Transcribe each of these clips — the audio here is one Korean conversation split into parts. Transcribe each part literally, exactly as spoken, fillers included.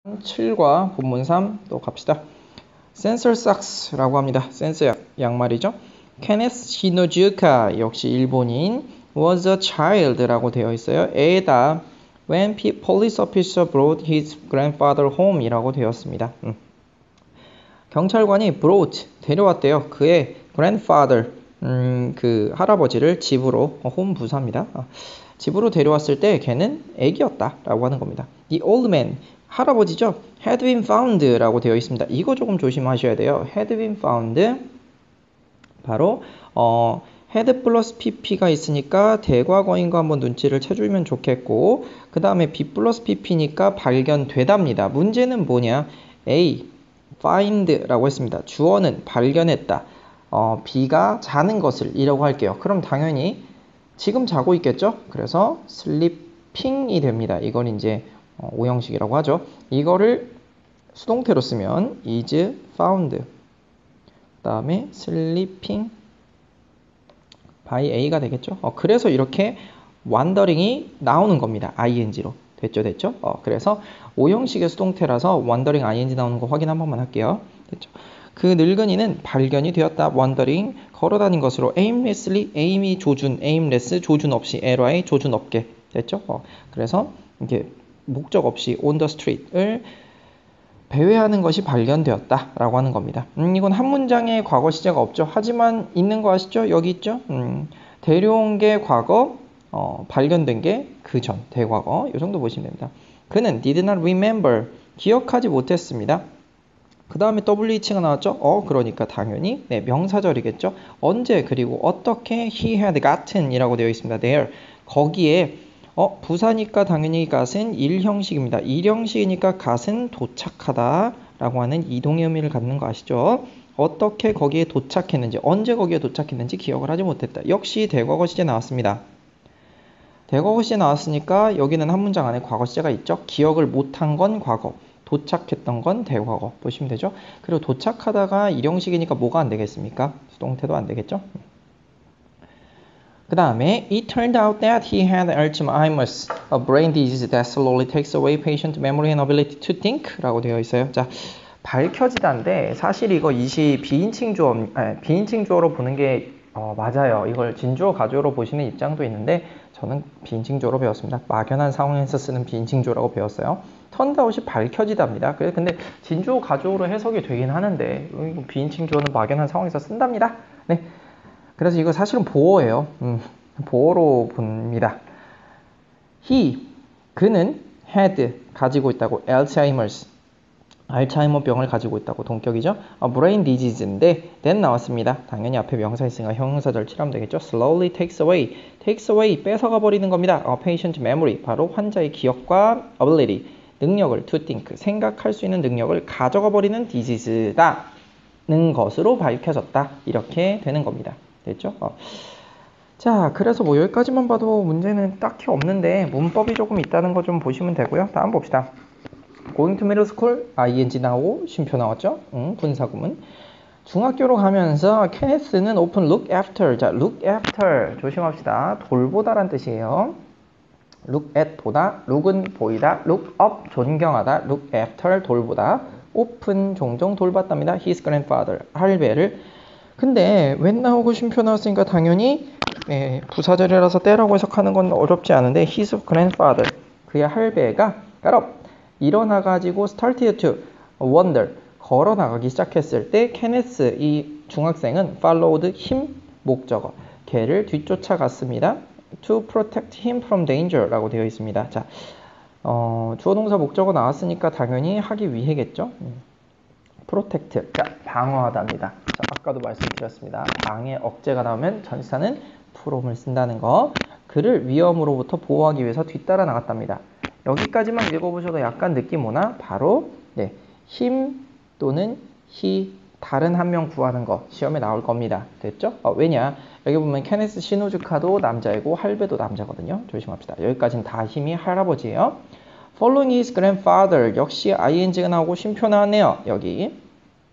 칠과 본문 삼 또 갑시다. Sensor socks라고 합니다. 센서 양, 양말이죠. Kenneth Shinozuka 역시 일본인 was a child라고 되어 있어요. 애다 when police officer brought his grandfather home 이라고 되었습니다. 음. 경찰관이 brought 데려왔대요. 그의 grandfather 음, 그 할아버지를 집으로 홈 부사입니다. 어, 집으로 데려왔을 때 걔는 애기였다 라고 하는 겁니다. The old man 할아버지죠. had been found 라고 되어 있습니다. 이거 조금 조심하셔야 돼요. had been found 바로 어, had 플러스 pp가 있으니까 대과거인 거 한번 눈치를 채주면 좋겠고 그 다음에 be 플러스 pp니까 발견되답니다. 문제는 뭐냐? A, find 라고 했습니다. 주어는 발견했다. 어, B가 자는 것을 이라고 할게요. 그럼 당연히 지금 자고 있겠죠? 그래서 sleeping이 됩니다. 이건 이제 어, 오형식이라고 하죠. 이거를 수동태로 쓰면 is found 그 다음에 sleeping by A가 되겠죠. 어, 그래서 이렇게 wandering이 나오는 겁니다. ing로. 됐죠? 됐죠? 어, 그래서 오형식의 수동태라서 wandering ing 나오는 거 확인 한 번만 할게요. 됐죠? 그 늙은이는 발견이 되었다. wandering 걸어다닌 것으로 aimlessly aim이 조준 aimless 조준 없이 ly 조준 없게 됐죠? 어, 그래서 이게 목적 없이 on the street을 배회하는 것이 발견되었다 라고 하는 겁니다. 음, 이건 한 문장에 과거 시제가 없죠. 하지만 있는 거 아시죠? 여기 있죠? 음, 데려온 게 과거, 어, 발견된 게 그 전, 대과거. 이 정도 보시면 됩니다. 그는 did not remember, 기억하지 못했습니다. 그 다음에 더블유에이치가 나왔죠? 어, 그러니까 당연히 네, 명사절이겠죠? 언제 그리고 어떻게 he had gotten 이라고 되어 있습니다. there. 거기에 어, 부사니까 당연히 gat은 일형식입니다. 일형식이니까 gat은 도착하다 라고 하는 이동의 의미를 갖는 거 아시죠? 어떻게 거기에 도착했는지, 언제 거기에 도착했는지 기억을 하지 못했다. 역시 대과거 시제 나왔습니다. 대과거 시제 나왔으니까 여기는 한 문장 안에 과거 시제가 있죠? 기억을 못한 건 과거, 도착했던 건 대과거 보시면 되죠? 그리고 도착하다가 일형식이니까 뭐가 안 되겠습니까? 수동태도 안 되겠죠? 그 다음에 It turned out that he had Alzheimer's, a brain disease that slowly takes away patient memory and ability to think 라고 되어 있어요. 자, 밝혀지다인데 사실 이거 이시 비인칭 주어, 아니, 비인칭 주어로 보는 게 어, 맞아요. 이걸 진주어 가주어로 보시는 입장도 있는데 저는 비인칭 주어로 배웠습니다. 막연한 상황에서 쓰는 비인칭 주어라고 배웠어요. turned out이 밝혀지답니다. 그래 근데 진주어 가주어로 해석이 되긴 하는데 비인칭 주어는 막연한 상황에서 쓴답니다. 네. 그래서 이거 사실은 보어예요. 음, 보어로 봅니다. He, 그는 had, 가지고 있다고, Alzheimer's, 알츠하이머 병을 가지고 있다고, 동격이죠. 어, brain disease인데 then 나왔습니다. 당연히 앞에 명사 있으니까 형용사절 칠하면 되겠죠. slowly takes away, takes away, 뺏어가 버리는 겁니다. 어, patient memory, 바로 환자의 기억과 ability, 능력을, to think, 생각할 수 있는 능력을 가져가 버리는 disease다는 것으로 밝혀졌다. 이렇게 되는 겁니다. 됐죠? 어. 자, 그래서 뭐 여기까지만 봐도 문제는 딱히 없는데 문법이 조금 있다는 거 좀 보시면 되고요. 다음 봅시다. Going to middle school, ing 나오고 쉼표 나왔죠? 응, 분사구문. 중학교로 가면서 케네스는 open look after. 자, look after 조심합시다. 돌보다란 뜻이에요. look at 보다, look은 보이다, look up 존경하다, look after 돌보다, open 종종 돌봤답니다. his grandfather 할배를. 근데 when 나오고 쉼표 나왔으니까 당연히 예, 부사절이라서 때라고 해석하는 건 어렵지 않은데 his grandfather 그의 할배가 got up 일어나가지고 started to wander 걸어 나가기 시작했을 때 케네스 이 중학생은 followed him 목적어 걔를 뒤쫓아갔습니다. to protect him from danger 라고 되어 있습니다. 자, 어, 주어 동사 목적어 나왔으니까 당연히 하기 위해겠죠. protect, 자, 방어하답니다. 자, 아까도 말씀드렸습니다. 방해 억제가 나오면 전치사는 from을 쓴다는 거. 그를 위험으로부터 보호하기 위해서 뒤따라 나갔답니다. 여기까지만 읽어보셔도 약간 느낌 오나? 바로 네, him 또는 he 다른 한 명 구하는 거 시험에 나올 겁니다. 됐죠? 어, 왜냐? 여기 보면 케네스 시노즈카도 남자이고 할배도 남자거든요. 조심합시다. 여기까지는 다 힘이 할아버지예요. Following his grandfather 역시 ing가 나오고 쉼표 나왔네요. 여기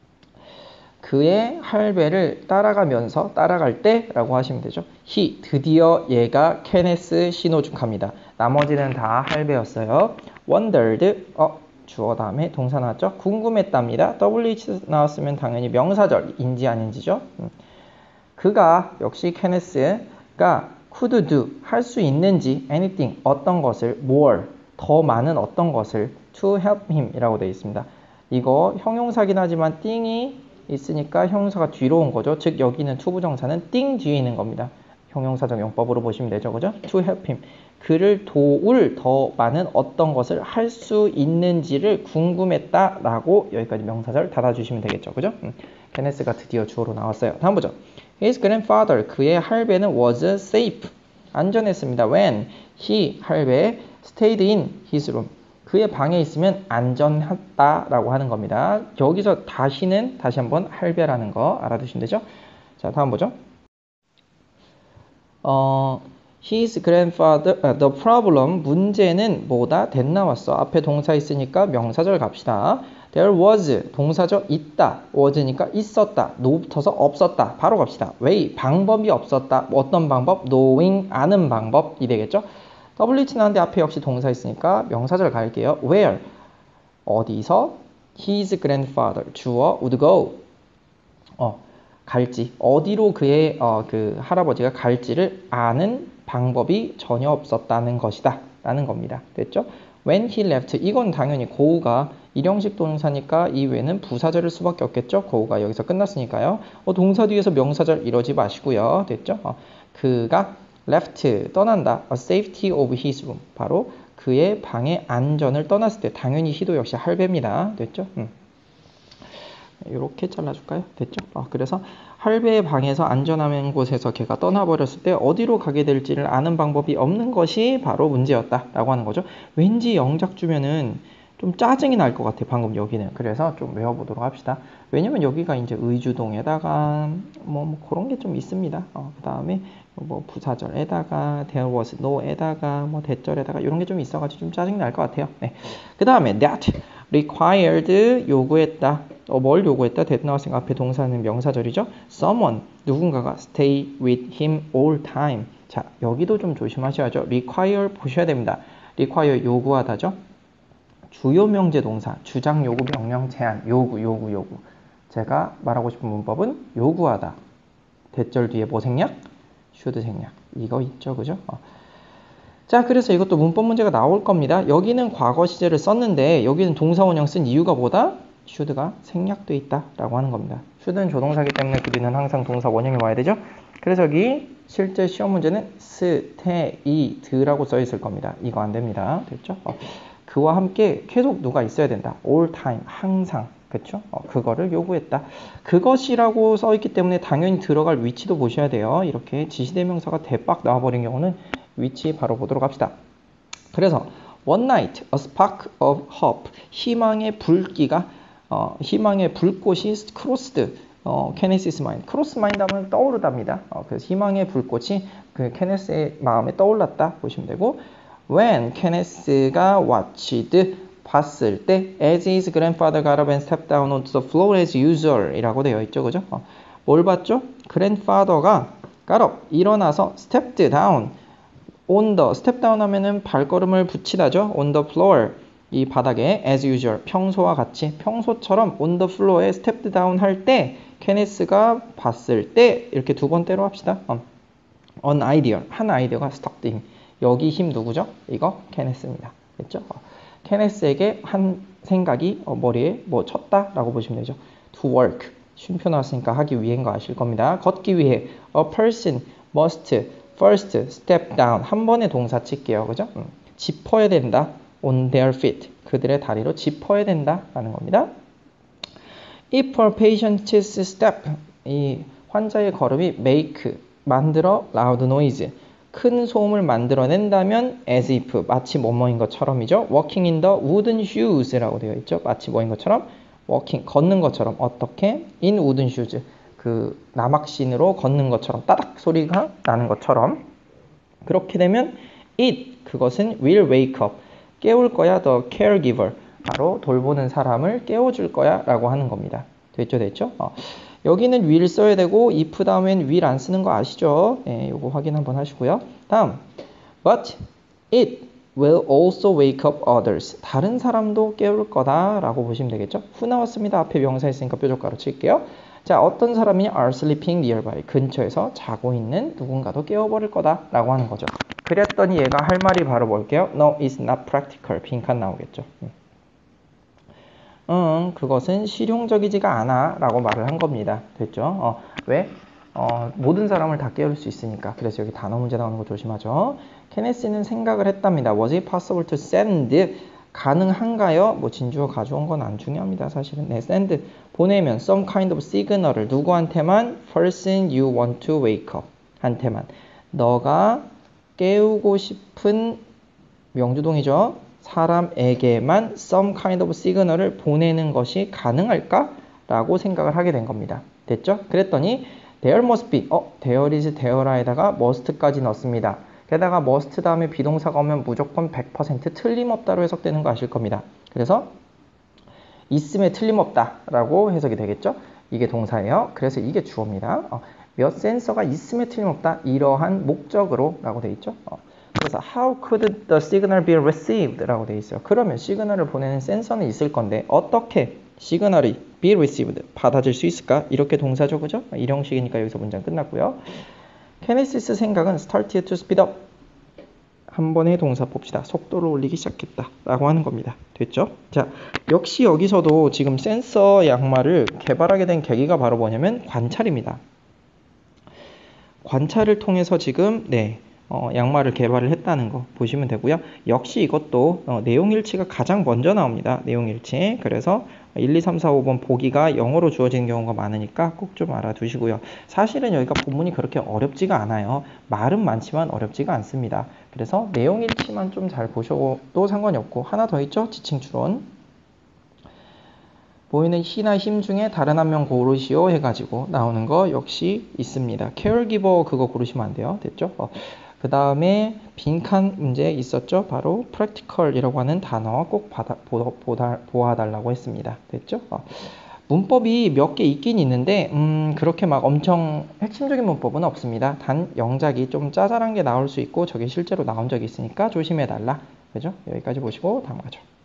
그의 할배를 따라가면서 따라갈 때 라고 하시면 되죠. he 드디어 얘가 케네스 시노주카입니다. 나머지는 다 할배였어요. wandered 어 주어 다음에 동사 나왔죠? 궁금했답니다. 더블유에이치 나왔으면 당연히 명사절인지 아닌지죠? 음. 그가 역시 케네스가 could do 할 수 있는지 anything 어떤 것을 more 더 많은 어떤 것을 to help him 이라고 되어 있습니다. 이거 형용사긴 하지만 띵이 있으니까 형용사가 뒤로 온 거죠. 즉 여기는 to 부정사는 띵 뒤에 있는 겁니다. 형용사적 용법으로 보시면 되죠. 그죠? to help him 그를 도울 더 많은 어떤 것을 할 수 있는지를 궁금했다 라고 여기까지 명사절 닫아주시면 되겠죠. 그죠? 음. 케네스가 드디어 주어로 나왔어요. 다음 보죠. His grandfather 그의 할배는 was safe 안전했습니다. When he 할배 stayed in his room 그의 방에 있으면 안전했다라고 하는 겁니다. 여기서 다시는 다시 한번 할배라는 거 알아두시면 되죠. 자, 다음 보죠. 어, his grandfather, uh, the problem, 문제는 뭐다? that 나왔어. 앞에 동사 있으니까 명사절 갑시다. There was, 동사죠. 있다. was니까 있었다. no 붙어서 없었다. 바로 갑시다. way, 방법이 없었다. 어떤 방법? knowing, 아는 방법이 되겠죠. 더블유에이치 나왔는데 앞에 역시 동사 있으니까 명사절 갈게요. where, 어디서? his grandfather, 주어, would go. 어, 갈지, 어디로 그의 어, 그 할아버지가 갈지를 아는 방법이 전혀 없었다는 것이다. 라는 겁니다. 됐죠? When he left, 이건 당연히 go가 일형식 동사니까 이 외에는 부사절일 수밖에 없겠죠? go가 여기서 끝났으니까요. 어, 동사 뒤에서 명사절 이러지 마시고요. 됐죠? 어, 그가 left, 떠난다. A safety of his room. 바로 그의 방의 안전을 떠났을 때 당연히 he도 역시 할배입니다. 됐죠? 음. 이렇게 잘라줄까요? 됐죠? 어, 그래서 할배의 방에서 안전한 곳에서 걔가 떠나버렸을 때 어디로 가게 될지를 아는 방법이 없는 것이 바로 문제였다라고 하는 거죠. 왠지 영작 주면은 좀 짜증이 날 것 같아 방금 여기는. 그래서 좀 외워보도록 합시다. 왜냐면 여기가 이제 의주동에다가 뭐, 뭐 그런 게 좀 있습니다. 어, 그 다음에 뭐 부사절에다가 there was no에다가 뭐 대절에다가 이런 게 좀 있어가지고 좀 짜증 날 것 같아요. 네. 그 다음에 that required 요구했다. 어, 뭘 요구했다? that 나왔으니까 앞에 동사는 명사절이죠. someone 누군가가 stay with him all time. 자 여기도 좀 조심하셔야죠. require 보셔야 됩니다. require 요구하다죠. 주요 명제 동사, 주장, 요구, 명령, 제한, 요구, 요구, 요구. 제가 말하고 싶은 문법은 요구하다. 대절 뒤에 뭐 생략? should 생략. 이거 있죠, 그죠? 어. 자, 그래서 이것도 문법 문제가 나올 겁니다. 여기는 과거 시제를 썼는데 여기는 동사 원형 쓴 이유가 뭐다? should가 생략돼 있다라고 하는 겁니다. should는 조동사기 때문에 우리는 항상 동사 원형이 와야 되죠. 그래서 여기 실제 시험 문제는 stayed라고 써 있을 겁니다. 이거 안 됩니다. 됐죠? 어. 그와 함께 계속 누가 있어야 된다. all time, 항상. 그쵸? 어, 그거를 요구했다. 그것이라고 써있기 때문에 당연히 들어갈 위치도 보셔야 돼요. 이렇게 지시대명사가 대박 나와버린 경우는 위치 바로 보도록 합시다. 그래서 one night, a spark of hope, 희망의 불기가 어, 희망의 불꽃이 crossed 어, 케네시스 마인드. 크로스 마인드 하면 떠오르답니다. 어, 그래서 희망의 불꽃이 그 케네스의 마음에 떠올랐다 보시면 되고 when 케네스가 watched 봤을 때 as his grandfather got up and stepped down onto the floor as usual 이라고 되어 있죠. 그죠? 어, 뭘 봤죠? grandfather가 got up 일어나서 stepped down on the step down 하면은 발걸음을 붙이다죠. on the floor 이 바닥에 as usual 평소와 같이 평소처럼 on the floor에 stepped down 할 때 케네스가 봤을 때 이렇게 두 번째로 합시다. 어. an idea 한 아이디어가 stuck in 여기 힘 누구죠? 이거 케네스입니다. 됐죠? 어. 케네스에게 한 생각이 어, 머리에 뭐 쳤다라고 보시면 되죠. to work 쉼표 나왔으니까 하기 위해인 거 아실 겁니다. 걷기 위해 a person must first step down 한 번에 동사 칠게요. 그죠? 음. 짚어야 된다. on their feet 그들의 다리로 짚어야 된다라는 겁니다. if a patient's step 이 환자의 걸음이 make 만들어 loud noise 큰 소음을 만들어낸다면 as if 마치 뭐뭐인 것처럼이죠. walking in the wooden shoes라고 되어 있죠. 마치 뭐인 것처럼 walking 걷는 것처럼 어떻게 in wooden shoes 그 나막신으로 걷는 것처럼 따닥 소리가 나는 것처럼 그렇게 되면 it 그것은 will wake up 깨울 거야 the caregiver 바로 돌보는 사람을 깨워줄 거야 라고 하는 겁니다. 됐죠 됐죠? 어. 여기는 will 써야 되고 if 다음엔 will 안 쓰는 거 아시죠? 네, 요거 확인 한번 하시고요. 다음 but it will also wake up others. 다른 사람도 깨울 거다 라고 보시면 되겠죠. who 나왔습니다. 앞에 명사 있으니까 뾰족가로 칠게요. 자, 어떤 사람이 are sleeping nearby. 근처에서 자고 있는 누군가도 깨워버릴 거다 라고 하는 거죠. 그랬더니 얘가 할 말이 바로 뭘게요? No, it's not practical. 빈칸 나오겠죠. 응, 그것은 실용적이지가 않아 라고 말을 한 겁니다. 됐죠? 어, 왜? 어, 모든 사람을 다 깨울 수 있으니까. 그래서 여기 단어 문제 나오는 거 조심하죠. 케네스는 생각을 했답니다. Was it possible to send? 가능한가요? 뭐 진주어 가져온 건 안 중요합니다. 사실은. 네, send. 보내면 some kind of signal을 누구한테만? person you want to wake up. 한테만. 너가 깨우고 싶은 명주동이죠. 사람에게만 some kind of signal을 보내는 것이 가능할까? 라고 생각을 하게 된 겁니다. 됐죠? 그랬더니 there must be, 어, there is, there에다가 must까지 넣습니다. 게다가 must 다음에 비동사가 오면 무조건 백 퍼센트 틀림없다로 해석되는 거 아실 겁니다. 그래서 있음에 틀림없다 라고 해석이 되겠죠? 이게 동사예요. 그래서 이게 주어입니다. 어, 몇 센서가 있음에 틀림없다. 이러한 목적으로 라고 돼 있죠. 어, 그래서 how could the signal be received 라고 돼 있어요. 그러면 시그널을 보내는 센서는 있을 건데 어떻게 시그널이 be received 받아질 수 있을까? 이렇게 동사죠. 그죠? 이 형식이니까 여기서 문장 끝났고요. 케네시스 생각은 started to speed up. 한 번의 동사 봅시다. 속도를 올리기 시작했다 라고 하는 겁니다. 됐죠? 자, 역시 여기서도 지금 센서 양말을 개발하게 된 계기가 바로 뭐냐면 관찰입니다. 관찰을 통해서 지금 네 어, 양말을 개발을 했다는 거 보시면 되고요. 역시 이것도 어, 내용일치가 가장 먼저 나옵니다. 내용일치. 그래서 일, 이, 삼, 사, 오 번 보기가 영어로 주어지는 경우가 많으니까 꼭 좀 알아두시고요. 사실은 여기가 본문이 그렇게 어렵지가 않아요. 말은 많지만 어렵지가 않습니다. 그래서 내용일치만 좀 잘 보셔도 상관이 없고 하나 더 있죠? 지칭 추론. 보이는 he나 him 중에 다른 한 명 고르시오 해가지고 나오는 거 역시 있습니다. caregiver 그거 고르시면 안 돼요. 됐죠? 어. 그 다음에 빈칸 문제 있었죠? 바로 practical이라고 하는 단어 꼭 받아, 보, 보다, 보아달라고 했습니다. 됐죠? 어. 문법이 몇 개 있긴 있는데 음, 그렇게 막 엄청 핵심적인 문법은 없습니다. 단 영작이 좀 짜잘한 게 나올 수 있고 저게 실제로 나온 적이 있으니까 조심해달라. 그죠? 여기까지 보시고 다음 가죠.